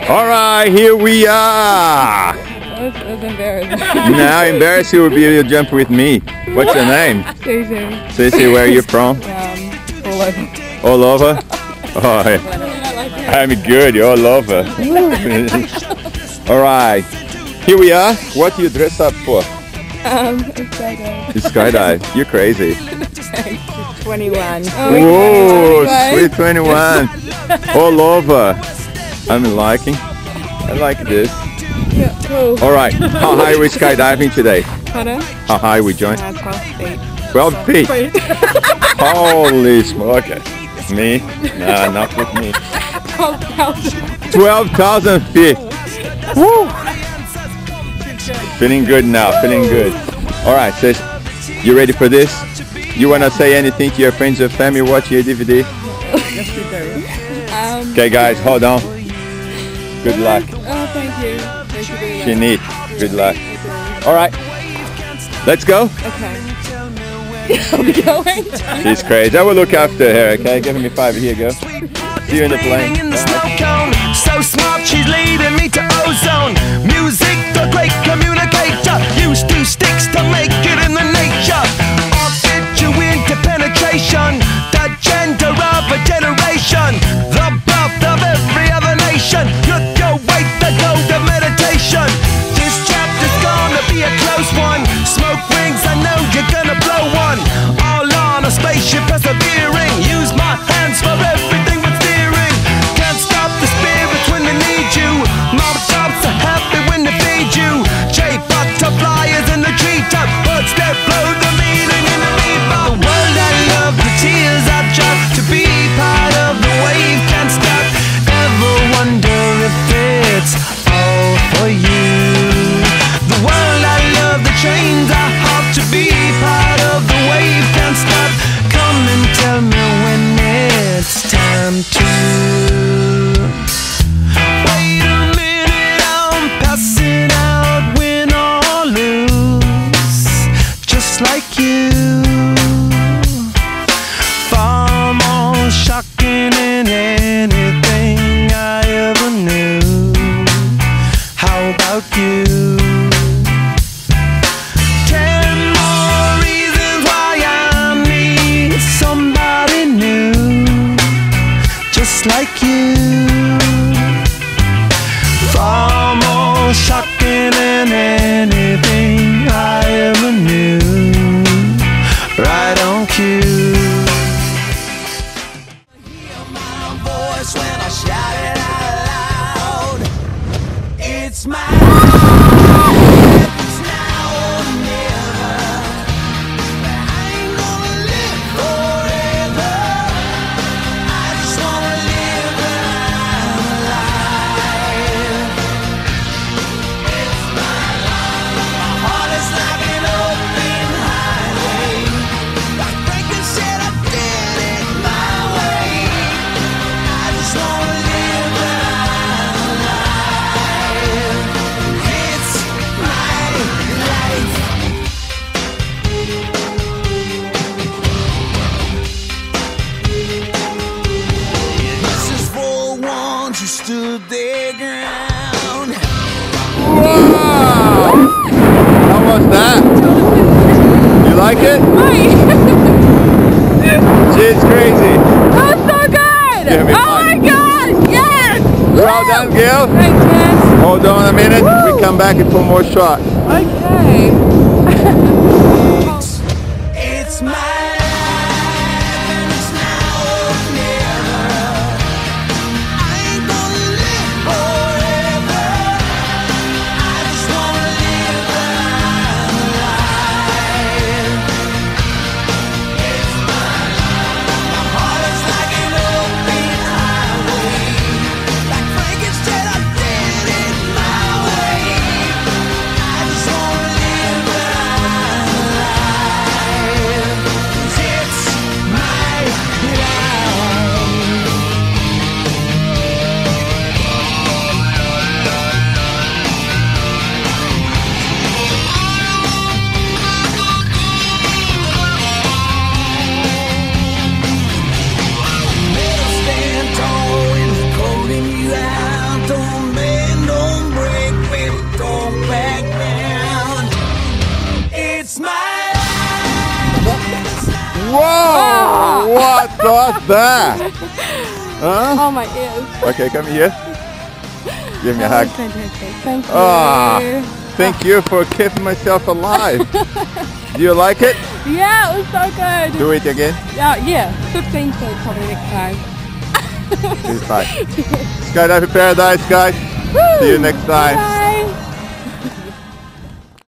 All right, here we are. That's embarrassing. Now, embarrassing would be you jump with me. What's your name? JJ. Cece, where are you from? All over. All over? Oh, yeah. I'm good, you're all over. All right, here we are. What do you dress up for? Skydive. Skydive. You're crazy. 21. Whoa, sweet 21. All over. I'm liking. I like this. Yeah, cool. All right, how high are we skydiving today? Pardon? How high we join? 12 feet. 12 feet. Holy smoke. Me? Nah, not with me. 12,000. 12,000 feet. Woo! Feeling good now, feeling good. All right, sis, you ready for this? You want to say anything to your friends or family watching your DVD? Okay, guys, hold on. Good luck. Oh, thank you. Thank you very much. She needs. Good luck. All right, let's go. Okay. Are we going? She's crazy. I will look after her, okay? Give me 5. Here you go. See you in the plane. So smart, she's leading me to ozone. Music, the great communicator. Used 2 sticks to make it in the nature. I'll fit you into penetration. The gender of a generation. The birth of every other nation. Look your way to go to meditation. This chapter's gonna be a close one. Smoke rings, I know you're gonna blow one. All on a spaceship persevering. Use my hands for everything but steering. Can't stop the spirits when they need you. Mob tops are happy when they feed you. J butterflies in the treetop. Birds that blow the meaning in the leaf. The world I love, the tears I drop. To be part of the wave can't stop. Ever wonder if it's all for you? The world I love, the trains I hop. To be part of the wave can't stop. Come and tell me when it's time to. Wait a minute, I'm passing out, win or lose, just like you. Far more shocking than anything I ever knew. How about you? 10 more reasons why I need somebody new, just like you. Far more shocking than anything I ever knew. Right on cue. Hear my voice when I shout it out loud. It's my it's now or never. I ain't gonna live forever. I just wanna live when I'm alive. It's my life. My heart is like an open highway. Like Franklin said, I did it my way. I just wanna live when I'm alive. It's my life. This is for ones who stood their ground. Wow! How was that? You like it? She's crazy. That's so good! Give me Oh one. my god! Yes! Well done, Gil. Thanks, man. Hold on a minute. Woo. We come back and put more shot. Okay. It's my life and it's now or never. I ain't gonna live forever. I just wanna live when I'm alive. It's my life. My heart is like an open highway. Like Frankenstein, I did it my way. I just wanna live Whoa! What was that? Huh? Oh, my ears. Okay, come here. Give me a Oh, hug. fantastic. Thank you. Ah, thank you for keeping myself alive. Do you like it? Yeah, it was so good. Do it again. Yeah, 15 feet probably next time. It's fine. Skydiving Paradise, guys. See you next time. Bye.